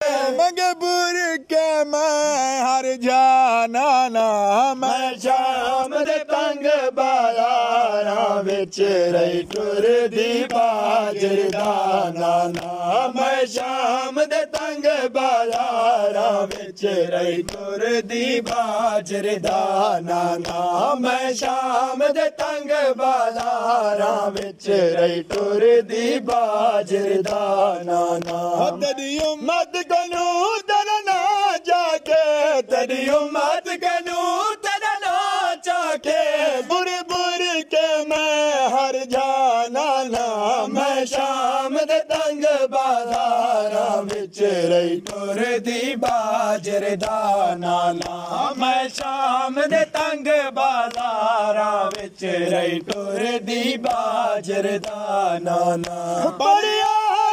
मगबूर के मैं हर जाना ना मैं शाम दे तंग बाजारां विच रही टुरदी बाजर दा नाना मैं शाम दे तंग बाजारां विच रही टुरदी बाजर दा नाना मैं शाम दे तंग बाजारां विच रही टुरदी बाजर दा नाना तेरी उम्मत कनू तरना जाके तेरी उम्मत कनू तरना जाके बुर बुर के मैं हर जाना ना मैं शाम दे तंग बाजारां विच रही टुरदी बाजर दा नाना मैं शाम दे तंग बाजारां विच रही टुरदी बाजर दा नाना बड़िया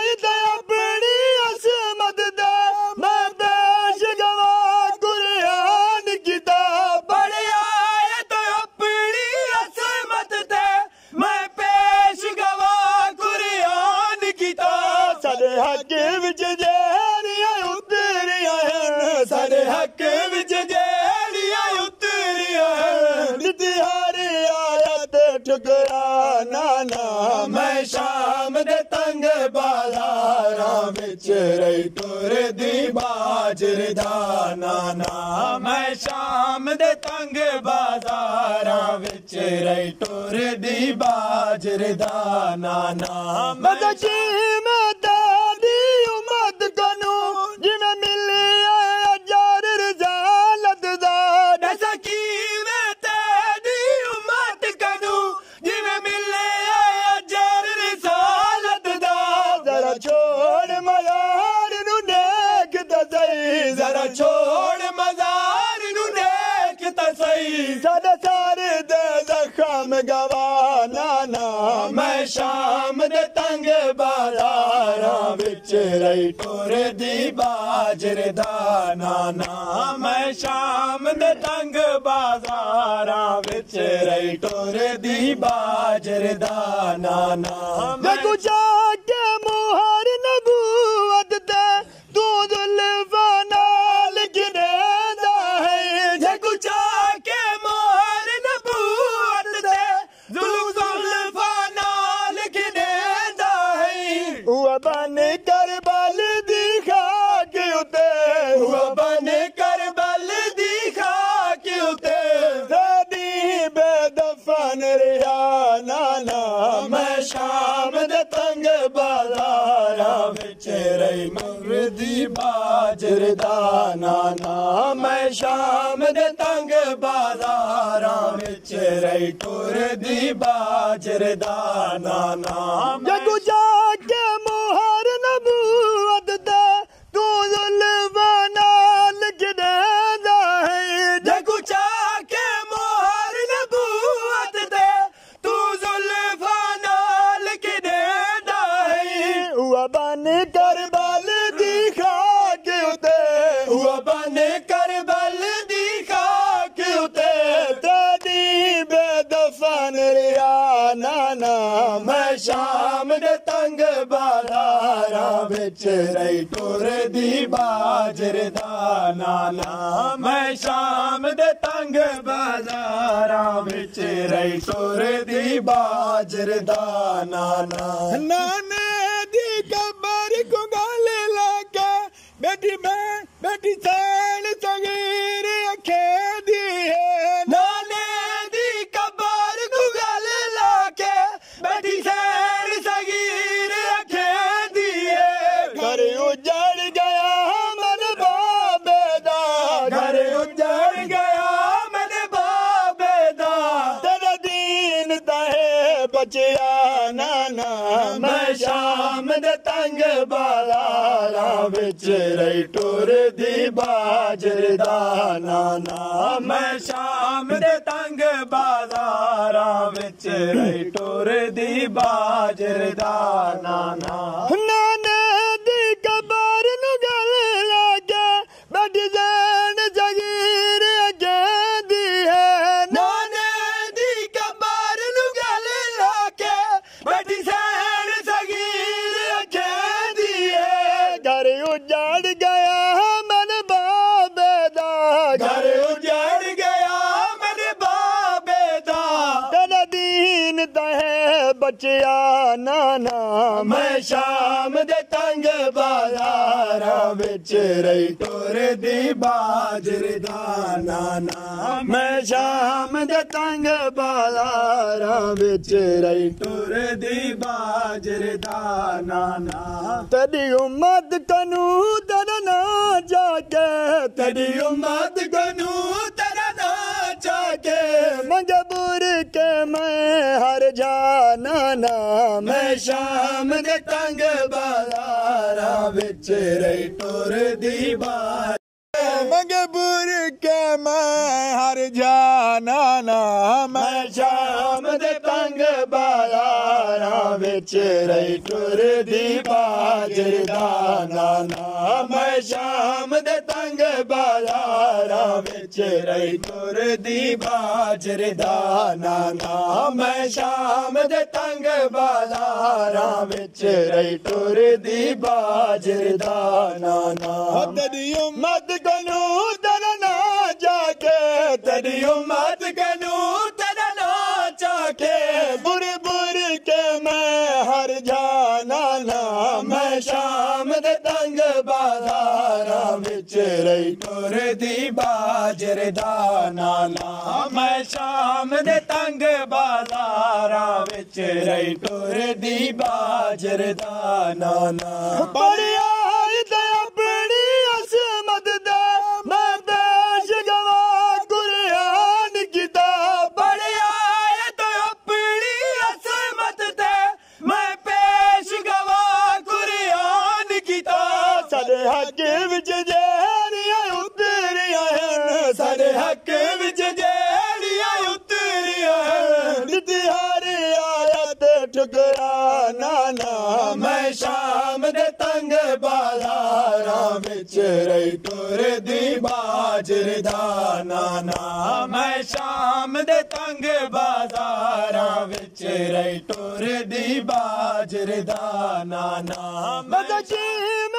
अपनी असमत दे मैं पेश गवा कुरान किताब बड़िया तो अपनी असमत दे मैं पेश गवा कुरान किताब सारे हक विच जेड़ियां उतरियां सारे हक विच जेड़ियां उतरियां नितिहारी आयत ठुकराना ना मैं शाम दे तंग बाजारां विच रही टुरदी बाजर दा नाना मैं शाम दे तंग बाजारां विच रही टुरदी बाजर दा नाना मदची मैं तेरी उम्मत कनू जिवें मिली अजार रजालत दा दसकी मैं तेरी उम्मत कनू जिवें मिले अजार रजालत दा जरा छोड़ मजार नू देख ता सही जरा छोड़ मजार नू देख ता सही साडे सारे दे जख्म गवाना ना मैं शाम दे तंग बाजारां विच रही टुरदी बाजर दा नाना मैं शाम दे तंग बाजारां विच रही टुरदी बाजर दा नाना देखो जाके मुहर नबूवत ते तू जुल्फा नाल गिरेंदा है देखो जाके मुहर नबूवत ते जुल्फा नाल गिरेंदा है हुआ बन करबल दी खाक उते हुआ बन करबल दी खाक उते ज़दी बेदफन रिहा नाना मैं शाम दे तंग बाजारां विच रही टुरदी बाजर दा नाना मैं शाम दे तंग बाजारां विच रही टुरदी बाजर दा नाना जगू जाके मुहर नबूवत दे तू जुल्फा नाल गिरेंदा है जगू जाके मुहर नबूवत दे तू जुल्फा नाल गिरेंदा है हुआ बन करबल दी खाक उते हुआ बन करबल दी खाक उते तेरी बेदफन रिहा नाना मैं शाम दे तंग बाजारां विच रही टुरदी बाजर दा नाना मैं शाम दे तंग बाजारां विच रही टुरदी बाजर दा नाना नाने दी कबर को गल लगे बेटी मैं बेटी सैन सगीर अखे दी है नाने दी कबर को गल लगे बेटी सैन सगीर अखे दी है घर उजड़ गया मेरे बाबे दा घर उजड़ गया मेरे बाबे दा तेरा दीन ताहे बचिया नाना मैं शाम दे तंग बाजारां विच रही टुरदी बाजर दा नाना मैं शाम दे तंग बाजारां विच रही टुरदी बाजर दा नाना नाने दी कबर नू गल लगे बैठी जैन जगीर अगे दी है नाने दी कबर नू गल लगे बैठी जैन जगीर अगे दी है घर उजाड़ उजड़ गया मन बाबे दा घर उजड़ गया मन बाबे दा तेरा दीन दहे बचिया नाना मैं शाम दे तंग बाजारां विच रही टुरदी बाजर दा नाना मैं शाम दे तंग बाजारां विच रही टुरदी बाजर दा नाना तेरी उम्मत कनू तेरा ना जाके तेरी उम्मत कनू तेरा ना जाके मजबूर के मैं हर जाना ना मैं शाम दे तंग बाजारां विच रही टुरदी बाज मजबूर के मैं हर जाना ना मैं शाम दे तंग बाजारां विच रही टुरदी बाजर दा नाना मैं शाम दे तंग बाजारां विच रही टुरदी बाजर दा नाना मैं शाम दे तंग बाजारां विच रही टुरदी बाजर दा नाना तेरी उम्मत कनू तेरा ना जाके तेरी उम्मत कनू तेरा ना जाके बुर बुर के मैं हर जाना ना मैं शाम दे तंग बाजारां विच रही टुरदी बाजर दा नाना मैं शाम दे तंग बाजारां विच रही टुरदी बाजर दा नाना बड़िया ते अपनी असमत दा मैं पेश गवा कुरान किताब बड़िया तो अपनी असमत दे मैं पेश गवा कुरान किताब सारे हक विच जेड़ियां उतरियां सारे हक विच जेड़ियां उतरियां नितिहारी आयत ठुकराना ना मैं शाम दे तंग बाजारां विच रही टुरदी बाजर दा नाना मैं शाम दे तंग बाजारां विच रही टुरदी बाजर दा नाना